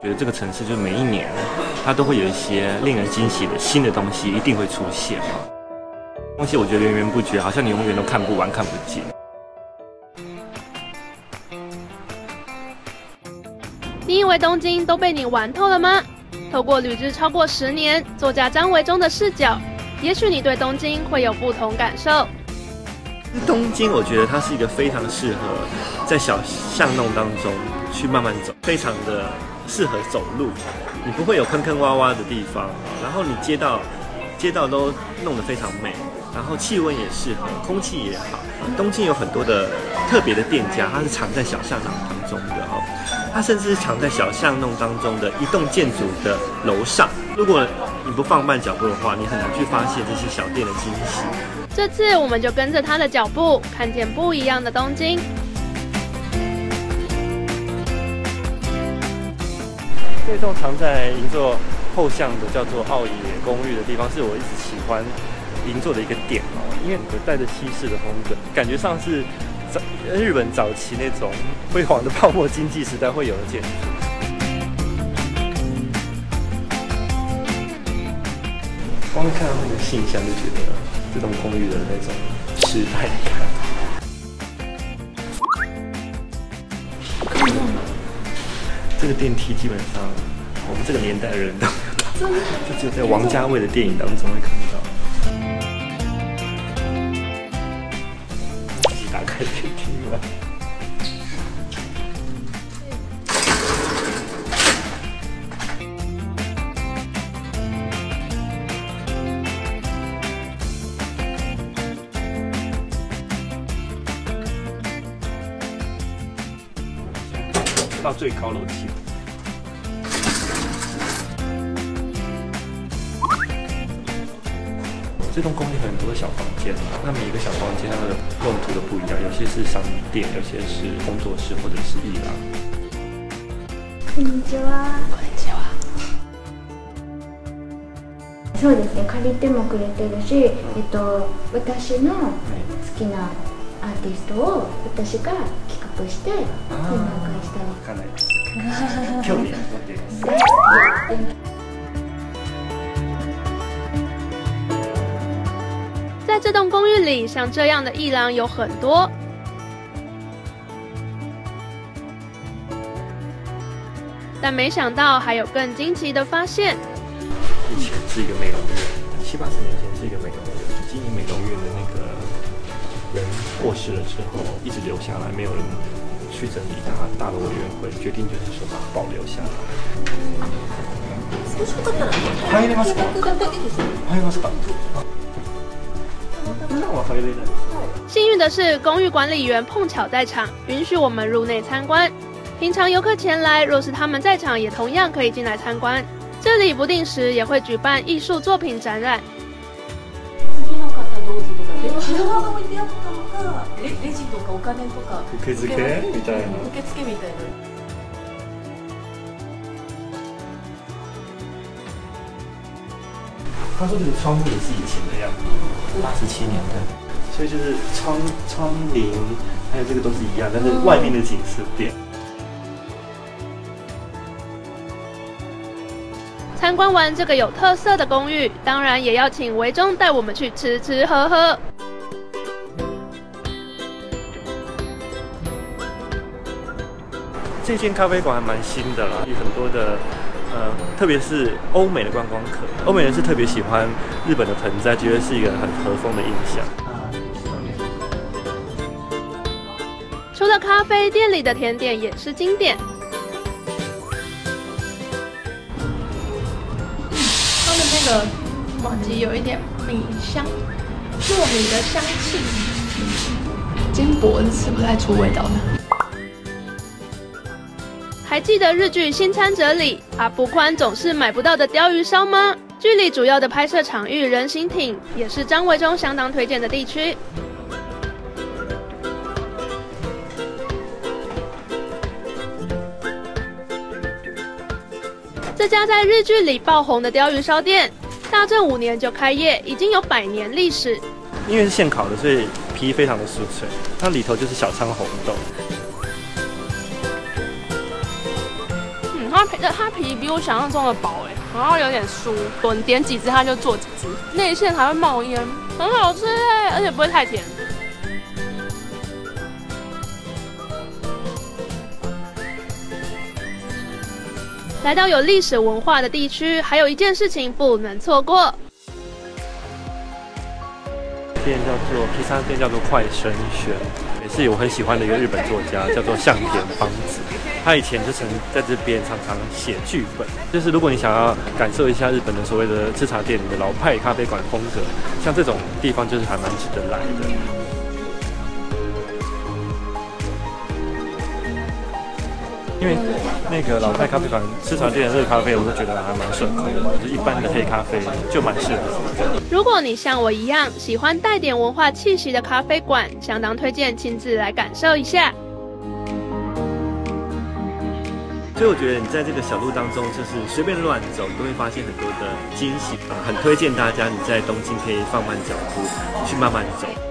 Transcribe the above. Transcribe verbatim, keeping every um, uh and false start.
觉得这个城市就每一年，它都会有一些令人惊喜的新的东西，一定会出现嘛。东西我觉得源源不绝，好像你永远都看不完、看不尽。 你以为东京都被你玩透了吗？透过旅居超过十年，作家张维中的视角，也许你对东京会有不同感受。 东京，我觉得它是一个非常适合在小巷弄当中去慢慢走，非常的适合走路，你不会有坑坑洼洼的地方，然后你街道街道都弄得非常美，然后气温也适合，空气也好。东京有很多的特别的店家，它是藏在小巷弄当中的哦，它甚至是藏在小巷弄当中的一栋建筑的楼上。如果你不放慢脚步的话，你很难去发现这些小店的惊喜。 这次我们就跟着他的脚步，看见不一样的东京。 这栋藏在银座后巷的叫做奥野公寓的地方，是我一直喜欢银座的一个点哦，因为有带着西式的风格，感觉上是早日本早期那种辉煌的泡沫经济时代会有的建筑。光看到那个信箱就觉得这栋公寓的那种时代感。这个电梯基本上我们这个年代的人都有，就只有在王家卫的电影当中会看到。自己打开电梯吗？到最高楼梯。这栋公寓很多小房间，那每一个小房间它的用途都不一样，有些是商店，有些是工作室或者是艺廊。 こんにちは。 こんにちは。 そうですね。借りてもくれてるし、えっと私の好きなアーティストを私が企画して展覧会したり。 看来興味を持っています。 在这栋公寓里，像这样的艺廊有很多。但没想到还有更惊奇的发现。 以前是一个美容院，七八十年前是一个美容院，经营美容院的那个人过世了之后，一直留下来，没有人去整理它。大楼委员会决定就是说把它保留下来。入れますか？入れますか？ 幸运的是，公寓管理员碰巧在场，允许我们入内参观。平常游客前来，若是他们在场，也同样可以进来参观。这里不定时也会举办艺术作品展览。 次の方どうぞとか、自動が置いてあったのか、レレジとかお金とか受付みたいな。 受付みたいな。 他说这个窗户也是以前的样子，八十七年代，所以就是窗窗棂还有这个都是一样，但是外面的景色变。 参观完这个有特色的公寓，当然也要请维中带我们去吃吃喝喝。 这间咖啡馆还蛮新的啦，有很多的。呃，特别是欧美的观光客，欧美人是特别喜欢日本的盆栽，觉得是一个很和风的印象。 除了咖啡，店里的甜点也是经典。 它的那个麻糬有一点米香，糯米的香气，金箔是吃不太出味道的。 还记得日剧《新参者》里阿部宽总是买不到的鲷鱼烧吗？剧里主要的拍摄场域人形町也是张维中相当推荐的地区。这家在日剧里爆红的鲷鱼烧店，大正五年就开业，已经有百年历史。 因为是现烤的，所以皮非常的酥脆，它里头就是小仓红豆。 它它皮它皮比我想象中的薄哎，然后有点酥，我点几只它就做几只，内馅还会冒烟，很好吃哎，而且不会太甜。来到有历史文化的地区，还有一件事情不能错过。 店叫做披萨店，叫做快生轩，也是我很喜欢的一个日本作家，叫做向田邦子。他以前就曾在这边常常写剧本，就是如果你想要感受一下日本的所谓的吃茶店里的老派咖啡馆风格，像这种地方就是还蛮值得来的。因为那个老派咖啡馆吃茶店的热咖啡，我都觉得还蛮顺口的，就是一般的黑咖啡就蛮适合的。 如果你像我一样喜欢带点文化气息的咖啡馆，相当推荐亲自来感受一下。 所以我觉得你在这个小路当中，就是随便乱走，你都会发现很多的惊喜。很推荐大家你在东京可以放慢脚步，去慢慢走。